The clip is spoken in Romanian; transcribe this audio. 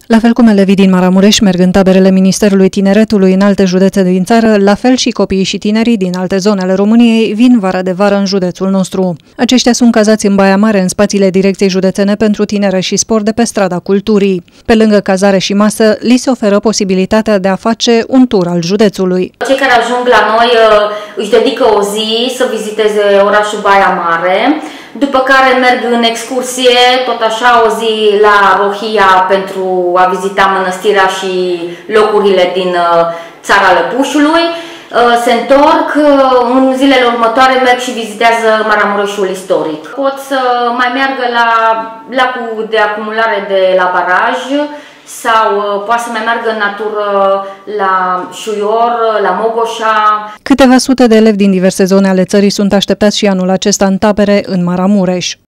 La fel cum elevii din Maramureș merg în taberele Ministerului Tineretului în alte județe din țară, la fel și copiii și tinerii din alte zone ale României vin vara de vară în județul nostru. Aceștia sunt cazați în Baia Mare, în spațiile Direcției Județene pentru Tinere și Sport de pe Strada Culturii. Pe lângă cazare și masă, li se oferă posibilitatea de a face un tur al județului. Cei care ajung la noi își dedică o zi să viziteze orașul Baia Mare, după care merg în excursie, tot așa, o zi la Rohia pentru a vizita mănăstirea și locurile din Țara Lăpușului. Se întorc, în zilele următoare merg și vizitează Maramureșul istoric. Pot să mai meargă la lacul de acumulare de la baraj sau poate să mai meargă în natură la Șuior, la Mogoșa. Câteva sute de elevi din diverse zone ale țării sunt așteptați și anul acesta în tabere în Maramureș.